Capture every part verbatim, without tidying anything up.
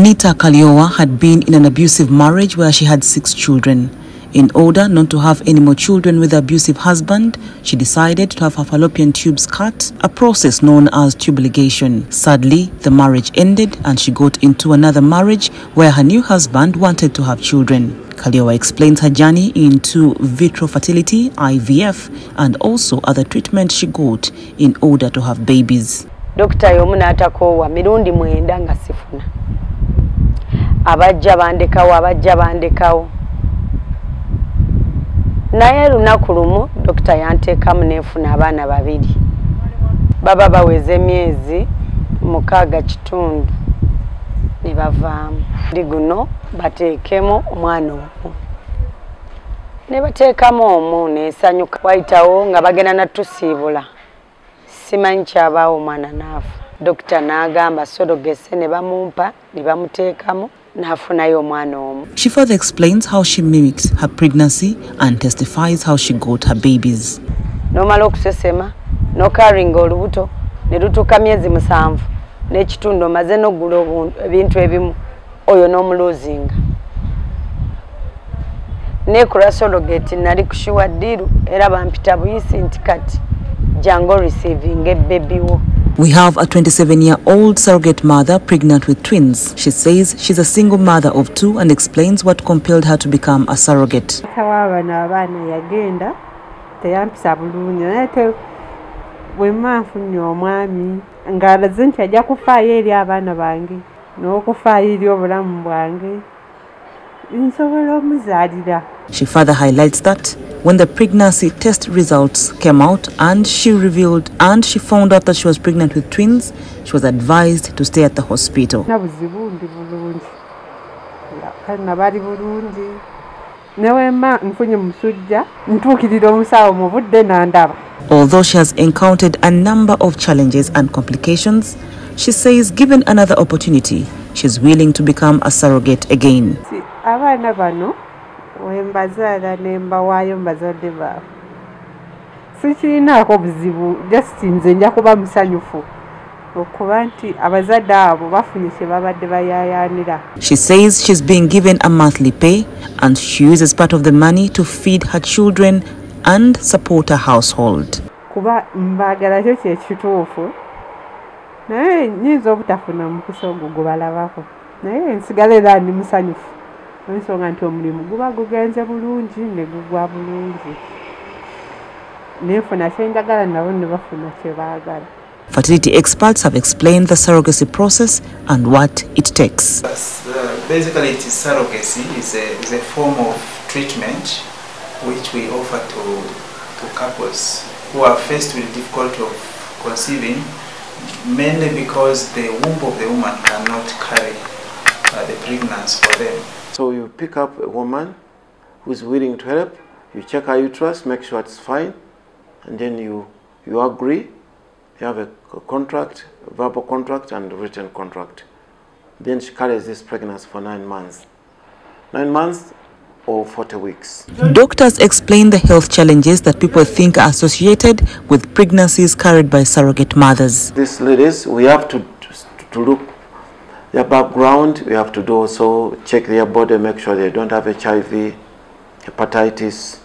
Anita Kaliowa had been in an abusive marriage where she had six children. In order not to have any more children with her abusive husband, she decided to have her fallopian tubes cut, a process known as tube ligation. Sadly, the marriage ended and she got into another marriage where her new husband wanted to have children. Kaliowa explains her journey into vitro fertility, I V F, and also other treatments she got in order to have babies. Doctor yomunata kowa mirundi mwenda nga sifuna. Abajja bandekawo abajja bandekawo. Naye lunaku lumu dokita yanteekamu neefuna abaana babiri. Baba baweze emyezi mukaaga kitundu ne bavaamu. Ndi guno bateekemu omwana omu. Ne bateekamu omu neesanyuka. Wayitawo nga bagenda natusiibula. Simanyi kyabaawo omwana naafa. Dokita n'agamba sorogese ne bamumpa ne bamuteekamu. She further explains how she mimicked her pregnancy and testifies how she got her babies. Nomala okusesema no carryinga olubuto ne lutuuka myezi musanvu n'ekitundu omaze n'oggula ebintu ebimu oyo n'omuluzinga. Neekola surrogate nali kushiwa ddiru era bampita buyisi nti kati jango receiving a baby wo. We have a twenty-seven-year-old surrogate mother pregnant with twins. She says she's a single mother of two and explains what compelled her to become a surrogate. She further highlights that when the pregnancy test results came out and she revealed and she found out that she was pregnant with twins, she was advised to stay at the hospital. Although she has encountered a number of challenges and complications, she says given another opportunity, she's willing to become a surrogate again. She says she's being given a monthly pay and she uses part of the money to feed her children and support her household. Fertility experts have explained the surrogacy process and what it takes. Uh, basically, it is surrogacy is a, is a form of treatment which we offer to, to couples who are faced with the difficulty of conceiving, mainly because the womb of the woman cannot carry uh, the pregnancy for them. So you pick up a woman who is willing to help, you check her uterus, make sure it's fine, and then you, you agree. You have a contract, a verbal contract and a written contract. Then she carries this pregnancy for nine months. Nine months or forty weeks. Doctors explain the health challenges that people think are associated with pregnancies carried by surrogate mothers. These ladies, we have to, to look their background, we have to do also check their body, make sure they don't have H I V, hepatitis,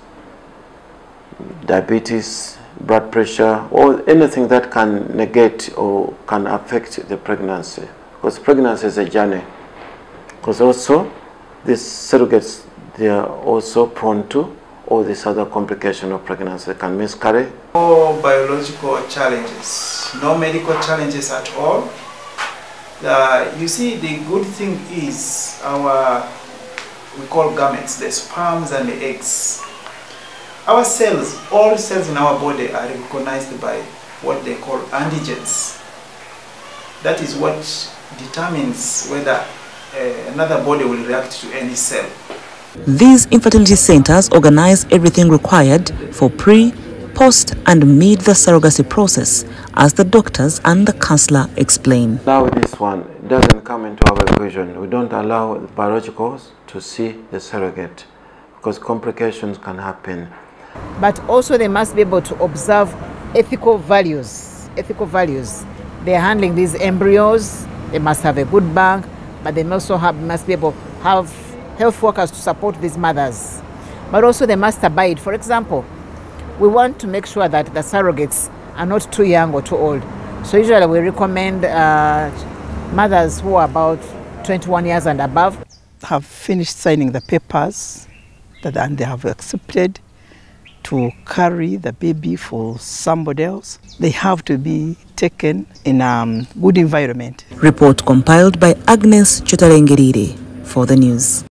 diabetes, blood pressure, or anything that can negate or can affect the pregnancy. Because pregnancy is a journey. Because also, these surrogates, they are also prone to all these other complications of pregnancy. They can miscarry. No biological challenges, no medical challenges at all. Uh, you see, the good thing is our, we call gametes, the sperms and the eggs. Our cells, all cells in our body are recognized by what they call antigens. That is what determines whether uh, another body will react to any cell. These infertility centers organize everything required for pre, post and mid the surrogacy process, as the doctors and the counselor explain. Now this one doesn't come into our equation. We don't allow the biologicals to see the surrogate because complications can happen. But also they must be able to observe ethical values. Ethical values. They're handling these embryos. They must have a good bank. but they also have, must be able to have health workers to support these mothers. But also they must abide. For example, we want to make sure that the surrogates are not too young or too old. So usually we recommend uh, mothers who are about twenty-one years and above. Have finished signing the papers that, and they have accepted to carry the baby for somebody else. They have to be taken in a um, good environment. Report compiled by Agnes Chotalengerire for the news.